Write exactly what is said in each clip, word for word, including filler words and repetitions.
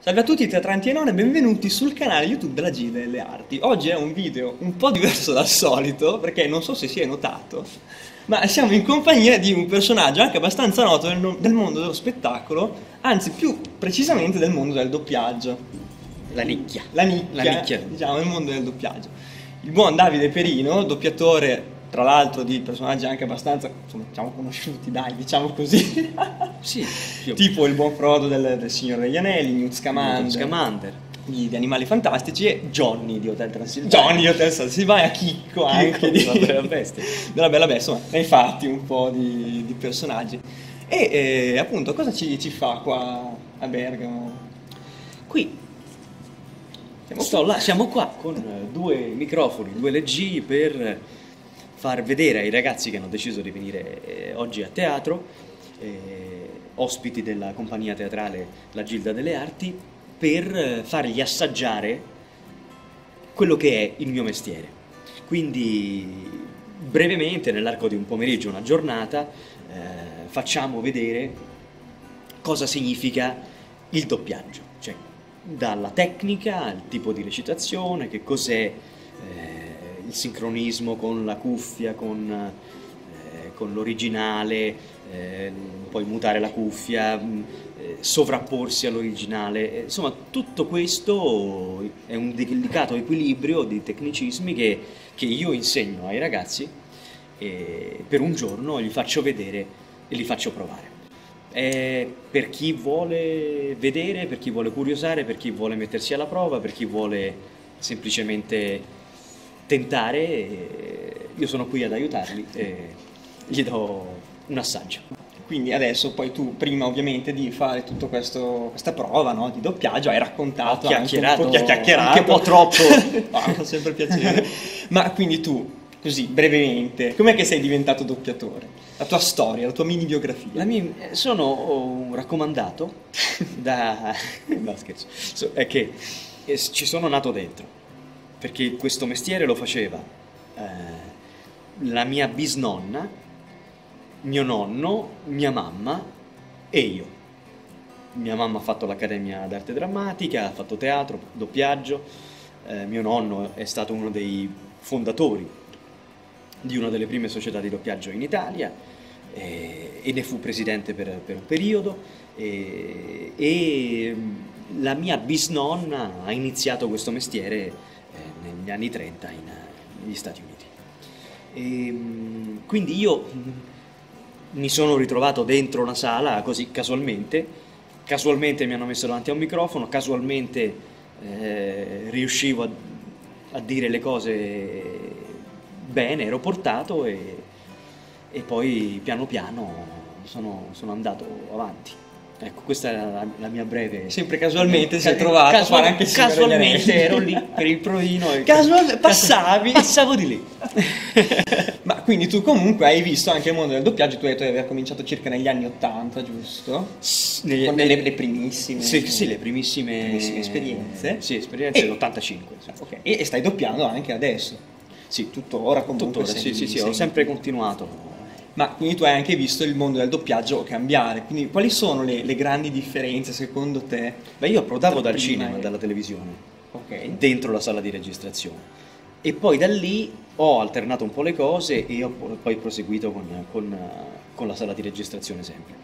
Salve a tutti teatranti e non e benvenuti sul canale YouTube della Gilda delle Arti. Oggi è un video un po' diverso dal solito, perché non so se si è notato, ma siamo in compagnia di un personaggio anche abbastanza noto del, no- del mondo dello spettacolo, anzi più precisamente del mondo del doppiaggio. La nicchia. La nicchia, La nicchia. diciamo, del mondo del doppiaggio. Il buon Davide Perino, doppiatore tra l'altro di personaggi anche abbastanza, insomma, diciamo conosciuti, dai, diciamo così. Sì, più. Tipo il buon Frodo del, del Signore degli Anelli, Newt Scamander, Newt Scamander. Di, di Animali Fantastici, e Johnny di Hotel Transilvania. Johnny di Hotel Transilvania, Chicco anche di, della Bella Bestia. della Bella Bestia, insomma, ne hai fatti un po' di, di personaggi. E eh, appunto, cosa ci, ci fa qua a Bergamo? Qui Siamo sto qui. là, siamo qua con eh, due microfoni, due L G per far vedere ai ragazzi che hanno deciso di venire eh, oggi a teatro, eh, ospiti della compagnia teatrale La Gilda delle Arti, per eh, fargli assaggiare quello che è il mio mestiere. Quindi brevemente, nell'arco di un pomeriggio, una giornata, eh, facciamo vedere cosa significa il doppiaggio, cioè dalla tecnica al tipo di recitazione, che cos'è eh, il sincronismo con la cuffia, con, eh, con l'originale, eh, poi mutare la cuffia, eh, sovrapporsi all'originale, eh, insomma tutto questo è un delicato equilibrio di tecnicismi che, che io insegno ai ragazzi e per un giorno gli faccio vedere e li faccio provare. È per chi vuole vedere, per chi vuole curiosare, per chi vuole mettersi alla prova, per chi vuole semplicemente tentare, io sono qui ad aiutarli e gli do un assaggio. Quindi adesso poi tu, prima ovviamente di fare tutta questa prova, no, di doppiaggio, hai raccontato Ho chiacchierato, anche un po', chiacchierato, anche un po' troppo. Ah, fa sempre piacere. Ma quindi tu, così brevemente, com'è che sei diventato doppiatore? La tua storia, la tua mini biografia. La mia, sono un raccomandato da... no scherzo, So- è che eh, ci sono nato dentro, perché questo mestiere lo faceva eh, la mia bisnonna, mio nonno, mia mamma e io. Mia mamma ha fatto l'Accademia d'Arte Drammatica, ha fatto teatro, doppiaggio, eh, mio nonno è stato uno dei fondatori di una delle prime società di doppiaggio in Italia eh, e ne fu presidente per, per un periodo e, e la mia bisnonna ha iniziato questo mestiere eh, negli anni trenta in, negli Stati Uniti. E, quindi io mi sono ritrovato dentro una sala così casualmente, casualmente mi hanno messo davanti a un microfono, casualmente eh, riuscivo a, a dire le cose bene, ero portato e, e poi piano piano sono, sono andato avanti. Ecco, questa è la, la mia breve... Sempre casualmente si è Ca- trovato a casual- fare anche il Signore degli Casualmente Anelli. ero lì per il provino e Casual- passavi. Passavo di lì. Ma quindi tu comunque hai visto anche il mondo del doppiaggio, tu hai detto di aver cominciato circa negli anni ottanta, giusto? Negli- Con le, le primissime, Sì, sì, le primissime, primissime esperienze. Sì, esperienze E- dell'ottantacinque. Sì. Ok, e, e stai doppiando anche adesso. Sì, Tuttora comunque. tuttora, sei- sì, sì, sì, sei- ho sempre continuato. Ma quindi tu hai anche visto il mondo del doppiaggio cambiare, quindi quali sono le, le grandi differenze secondo te? Beh, io approdavo Tra dal prima cinema, e- dalla televisione, Ok. dentro la sala di registrazione. E poi da lì ho alternato un po' le cose e ho po- poi proseguito con, con, eh, con la sala di registrazione sempre.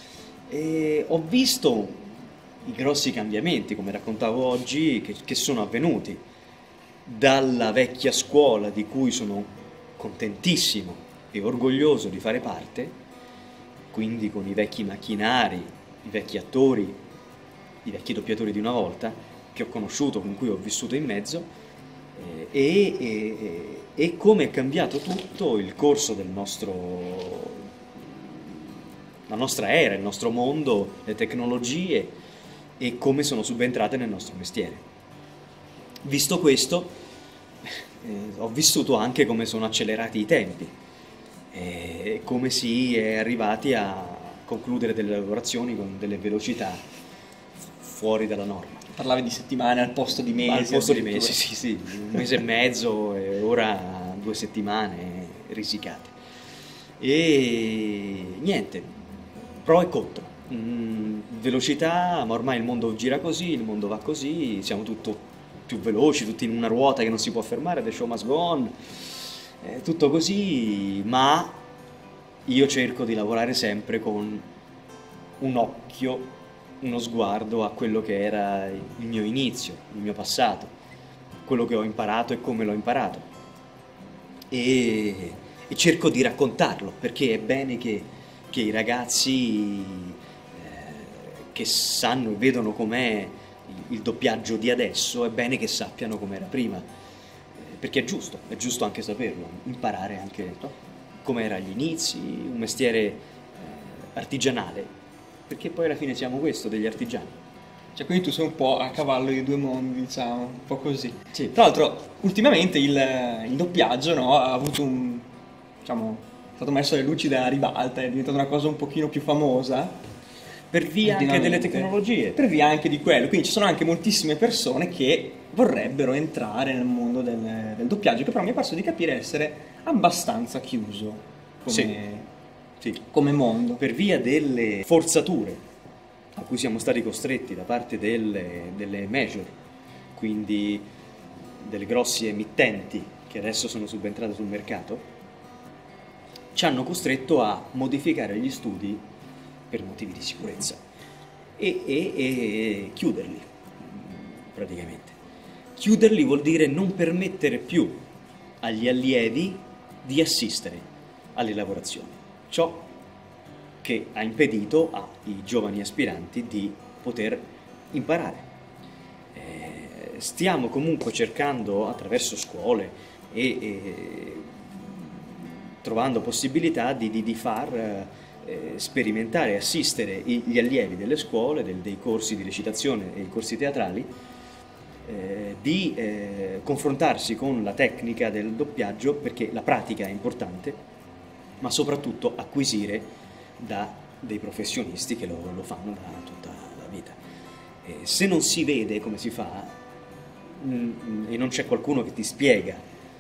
E ho visto i grossi cambiamenti, come raccontavo oggi, che, che sono avvenuti dalla vecchia scuola di cui sono contentissimo e orgoglioso di fare parte, quindi con i vecchi macchinari, i vecchi attori, i vecchi doppiatori di una volta, che ho conosciuto, con cui ho vissuto in mezzo, eh, e, e- e come è cambiato tutto il corso del nostro, la nostra era, il nostro mondo, le tecnologie e come sono subentrate nel nostro mestiere. Visto questo, eh, ho vissuto anche come sono accelerati i tempi e come si è arrivati a concludere delle lavorazioni con delle velocità fuori dalla norma. Parlavi di settimane al posto di mesi. Al posto di addirittura. mesi, sì, sì, un mese e mezzo e ora due settimane risicate. E niente, pro e contro. mm, velocità, ma ormai il mondo gira così, il mondo va così, siamo tutto più veloci, tutti in una ruota che non si può fermare, the show must go on, eh, tutto così, ma io cerco di lavorare sempre con un occhio, uno sguardo a quello che era il mio inizio, il mio passato, quello che ho imparato e come l'ho imparato. E, e cerco di raccontarlo, perché è bene che, che i ragazzi eh, che sanno e vedono com'è il doppiaggio di adesso, è bene che sappiano com'era prima, eh, perché è giusto, è giusto anche saperlo, imparare anche com'era agli inizi, un mestiere eh, artigianale, perché poi alla fine siamo questo, degli artigiani. Cioè, quindi tu sei un po' a cavallo di due mondi, diciamo, un po' così. Sì. Tra l'altro, ultimamente il, il doppiaggio, no, ha avuto un, diciamo, è stato messo alle luci della ribalta, è diventata una cosa un pochino più famosa. Per via anche delle tecnologie. Per via anche di quello, quindi ci sono anche moltissime persone che vorrebbero entrare nel mondo del, del doppiaggio, che però mi è parso di capire essere abbastanza chiuso come, Sì. Sì. come mondo. Per via delle forzature a cui siamo stati costretti da parte delle, delle major, quindi delle grossi emittenti che adesso sono subentrate sul mercato, ci hanno costretto a modificare gli studi per motivi di sicurezza e, e, e chiuderli, praticamente. Chiuderli vuol dire non permettere più agli allievi di assistere alle lavorazioni, ciò che ha impedito ai giovani aspiranti di poter imparare. Eh, stiamo comunque cercando attraverso scuole e, e trovando possibilità di, di, di far eh, sperimentare e assistere gli allievi delle scuole, del, dei corsi di recitazione e i corsi teatrali, eh, di eh, confrontarsi con la tecnica del doppiaggio, perché la pratica è importante, ma soprattutto acquisire da dei professionisti che lo, lo fanno da tutta la vita. E se non si vede come si fa mh, e non c'è qualcuno che ti spiega,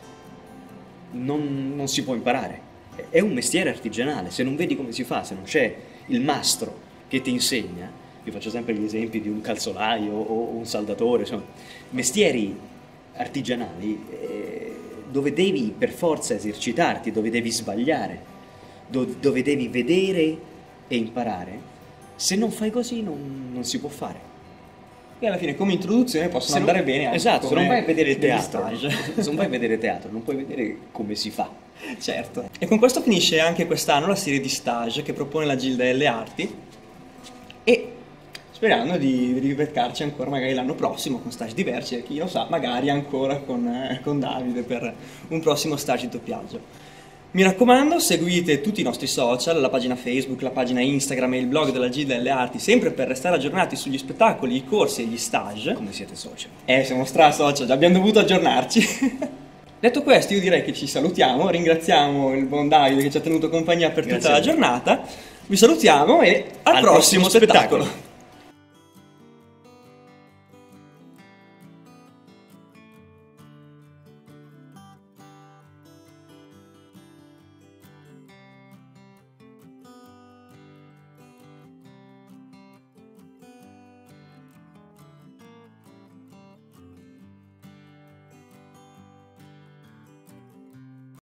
non, non si può imparare. È un mestiere artigianale, se non vedi come si fa, se non c'è il mastro che ti insegna, io faccio sempre gli esempi di un calzolaio o un saldatore, insomma, mestieri artigianali eh, dove devi per forza esercitarti, dove devi sbagliare, dove devi vedere e imparare. Se non fai così non, non si può fare. E alla fine come introduzione possono Se non- andare bene anche esatto, se come non vai a vedere il degli teatro, stage. se non vai a vedere teatro, non puoi vedere come si fa. Certo. E con questo finisce anche quest'anno la serie di stage che propone la Gilda delle Arti, e sperando di, di ribeccarci ancora magari l'anno prossimo con stage diversi, e chi lo sa, magari ancora con, eh, con Davide per un prossimo stage di doppiaggio. Mi raccomando, seguite tutti i nostri social, la pagina Facebook, la pagina Instagram e il blog della Gilda delle Arti, sempre per restare aggiornati sugli spettacoli, i corsi e gli stage. Come siete social? Eh, siamo stra social, abbiamo dovuto aggiornarci. Detto questo, io direi che ci salutiamo, ringraziamo il buon Davide che ci ha tenuto compagnia per Grazie tutta a la voi. giornata, vi salutiamo e al, Al prossimo, prossimo spettacolo. spettacolo.